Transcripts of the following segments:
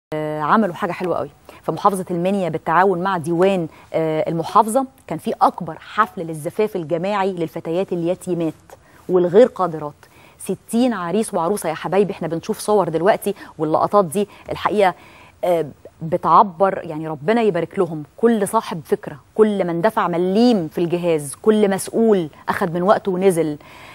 عملوا حاجة حلوة قوي في محافظة المنيا بالتعاون مع ديوان المحافظة. كان في أكبر حفل للزفاف الجماعي للفتيات اليتيمات والغير قادرات. 60 عريس وعروسة يا حبايبي. احنا بنشوف صور دلوقتي واللقطات دي الحقيقة بتعبر، يعني ربنا يبارك لهم. كل صاحب فكرة، كل من دفع مليم في الجهاز، كل مسؤول أخذ من وقته ونزل.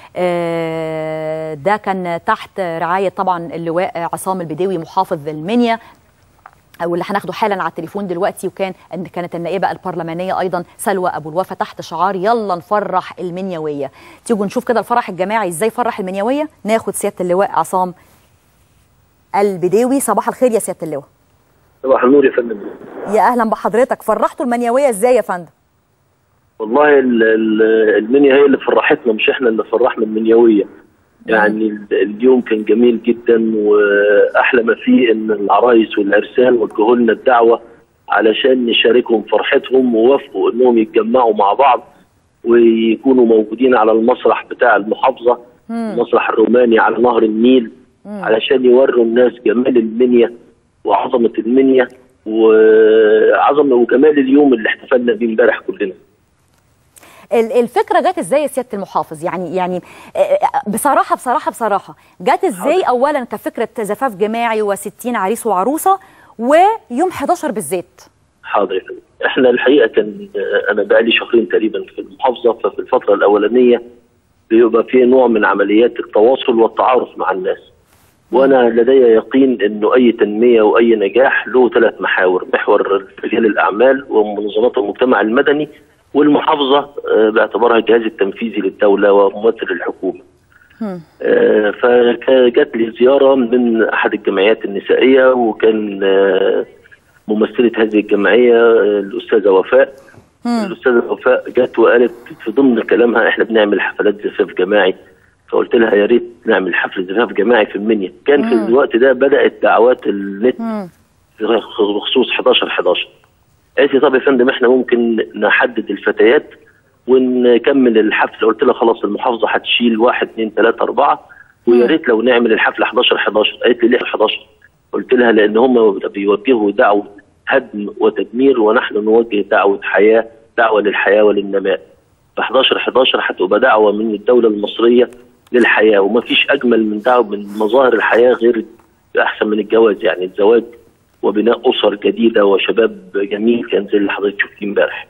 ده كان تحت رعاية طبعا اللواء عصام البديوي محافظ المنيا، واللي هناخده حالا على التليفون دلوقتي. كانت النائبة البرلمانية أيضا سلوى أبو الوفا تحت شعار يلا نفرح المنيوية. تيجوا نشوف كده الفرح الجماعي ازاي فرح المنيوية. ناخد سيادة اللواء عصام البديوي. صباح الخير يا سيادة اللواء. صباح النور يا فندم. يا أهلا بحضرتك. فرحتوا المنيوية ازاي يا فندم؟ والله المنيا هي اللي فرحتنا، مش احنا اللي فرحنا المنيوية. يعني اليوم كان جميل جدا، واحلى ما فيه ان العرايس والعرسان وجهوا لنا الدعوه علشان نشاركهم فرحتهم، ووافقوا انهم يتجمعوا مع بعض ويكونوا موجودين على المسرح بتاع المحافظه، المسرح الروماني على نهر النيل، علشان يوروا الناس جمال المنيا وعظمه المنيا وعظمه وجمال اليوم اللي احتفلنا بيه امبارح كلنا. الفكره جت ازاي يا سياده المحافظ؟ يعني بصراحه جت ازاي؟ اولا كفكره زفاف جماعي و60 عريس وعروسه ويوم 11 بالذات. حاضر. احنا الحقيقه كان انا بقالي شهرين تقريبا في المحافظه، ففي الفتره الاولانيه بيبقى فيه نوع من عمليات التواصل والتعارف مع الناس، وانا لدي يقين انه اي تنميه واي نجاح له 3 محاور: محور رجال الاعمال ومنظمات المجتمع المدني، والمحافظه باعتبارها الجهاز التنفيذي للدوله وممثل الحكومه. فجت لي زياره من احد الجمعيات النسائيه، وكان ممثله هذه الجمعيه الاستاذه وفاء. الاستاذه وفاء جت وقالت في ضمن كلامها احنا بنعمل حفلات زفاف جماعي، فقلت لها يا ريت نعمل حفل زفاف جماعي في المنيا. كان في الوقت ده بدات دعوات النت بخصوص 11/11. قالت لي طب يا فندم احنا ممكن نحدد الفتيات ونكمل الحفل. قلت لها خلاص المحافظه هتشيل 1 2 3 4 ويا ريت لو نعمل الحفل 11/11. قالت لي ليه 11؟ قلت لها لان هم بيوجهوا دعوه هدم وتدمير، ونحن نوجه دعوه حياه، دعوه للحياه وللنماء. ف 11/11 هتبقى دعوه من الدوله المصريه للحياه، ومفيش اجمل من دعوه من مظاهر الحياه غير احسن من الجواز، يعني الزواج وبناء أسر جديدة وشباب جميل كان زي اللي حضرتك شفتيه امبارح.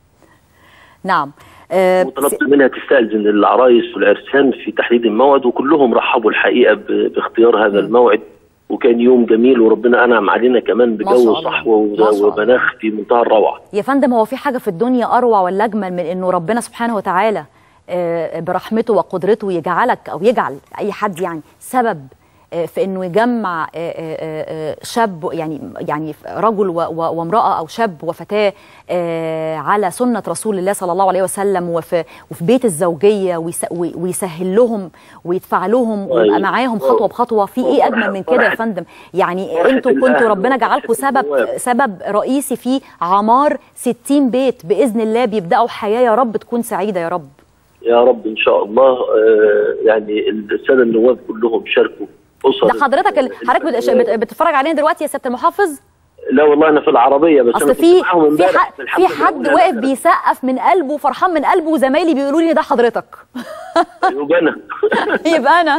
نعم. وطلبت منها تستأذن العرايس والعرسان في تحديد الموعد، وكلهم رحبوا الحقيقة باختيار هذا الموعد، وكان يوم جميل وربنا أنعم علينا كمان بجو صحوة ومناخ في منتهى الروعة. يا فندم هو في حاجة في الدنيا أروع ولا أجمل من إنه ربنا سبحانه وتعالى برحمته وقدرته يجعلك أو يجعل أي حد يعني سبب في انه يجمع شاب، يعني رجل وامراه او شاب وفتاه على سنه رسول الله صلى الله عليه وسلم، وفي بيت الزوجيه، ويسهل لهم ويدفع لهم ويبقى معاهم خطوه بخطوه. في ايه اجمل من كده يا فندم؟ يعني انتوا كنتوا ربنا جعلكم سبب رئيسي في عمار 60 بيت باذن الله بيبداوا حياه يا رب تكون سعيده يا رب. يا رب ان شاء الله. يعني الساده النواب كلهم شاركوا. ده حضرتك بتتفرج علينا دلوقتي يا سياده المحافظ؟ لا والله انا في العربيه، بس اصل في حد واقف بيسقف من قلبه فرحان من قلبه، وزمايلي بيقولوا لي ده حضرتك. يبقى انا يبقى انا.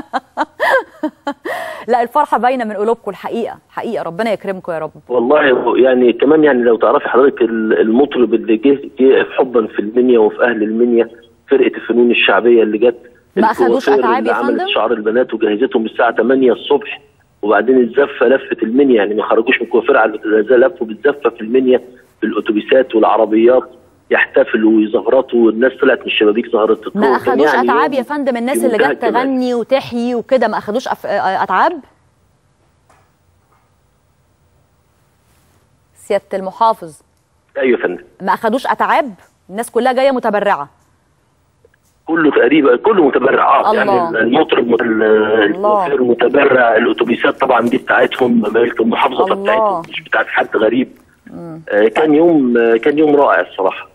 لا الفرحه باينه من قلوبكم الحقيقه، حقيقه ربنا يكرمكم يا رب. والله يعني كمان يعني لو تعرفي حضرتك المطرب اللي جه حبا في المنيا وفي اهل المنيا، فرقه الفنون الشعبيه اللي جت ما اخدوش اتعاب يا فندم؟ عملت شعار البنات وجهزتهم الساعه 8 الصبح، وبعدين الزفه لفت المنيا، يعني ما خرجوش من الكوافير على لفوا بالزفه في المنيا بالاتوبيسات والعربيات يحتفلوا ويزغرطوا، والناس طلعت من الشبابيك زغرطت. ما اخدوش يعني اتعاب يا فندم؟ الناس اللي جت تغني وتحيي وكده ما اخدوش اتعاب؟ سياده المحافظ. ايوه يا فندم. ما اخدوش اتعاب؟ الناس كلها جايه متبرعه. كله تقريبا كله متبرع. يعني المطرب الكوافير متبرع، الاتوبيسات طبعا دي بتاعتهم، ملك المحافظه بتاعتهم مش بتاعت حد غريب. كان يوم رائع الصراحه.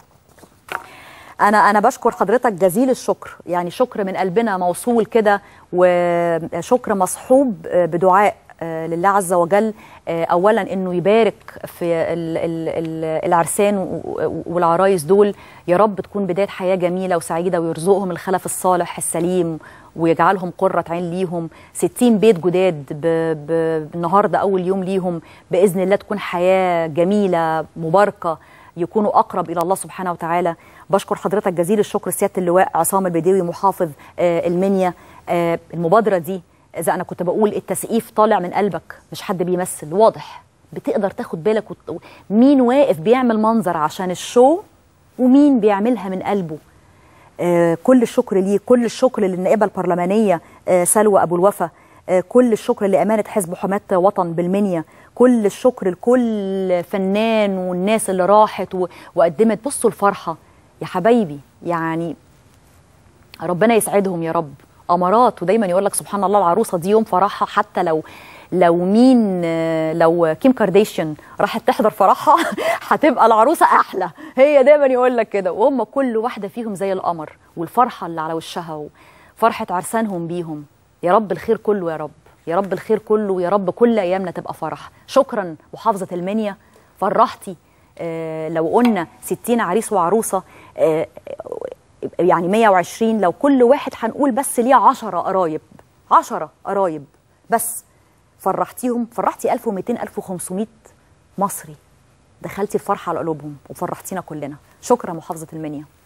انا بشكر حضرتك جزيل الشكر، يعني شكر من قلبنا موصول كده، وشكر مصحوب بدعاء لله عز وجل اولا انه يبارك في العرسان والعرايس دول، يا رب تكون بدايه حياه جميله وسعيده، ويرزقهم الخلف الصالح السليم ويجعلهم قرة عين ليهم. 60 بيت جداد النهارده اول يوم ليهم، باذن الله تكون حياه جميله مباركه، يكونوا اقرب الى الله سبحانه وتعالى. بشكر حضرتك جزيل الشكر سياده اللواء عصام البديوي محافظ المنيا. المبادره دي اذا انا كنت بقول التسقيف طالع من قلبك، مش حد بيمثل، واضح بتقدر تاخد بالك مين واقف بيعمل منظر عشان الشو ومين بيعملها من قلبه. كل الشكر ليه، كل الشكر للنائبه البرلمانيه سلوى ابو الوفا، كل الشكر لامانه حزب حماة وطن بالمنيا، كل الشكر لكل فنان والناس اللي راحت وقدمت. بصوا الفرحه يا حبايبي، يعني ربنا يسعدهم يا رب. امارات، ودايما يقول لك سبحان الله العروسه دي يوم فرحها، حتى لو كيم كارديشيان راحت تحضر فرحها هتبقى العروسه احلى. هي دايما يقول لك كده، وهم كل واحده فيهم زي القمر، والفرحه اللي على وشها وفرحه عرسانهم بيهم. يا رب الخير كله، يا رب يا رب الخير كله، ويا رب كل ايامنا تبقى فرح. شكرا محافظه المنيا، فرحتي. لو قلنا 60 عريس وعروسه يعني 120، لو كل واحد هنقول بس ليه 10 قرايب، 10 قرايب بس، فرحتيهم، فرحتي 1200 1500 مصري، دخلتي الفرحه على قلوبهم وفرحتينا كلنا. شكرا محافظه المنيا.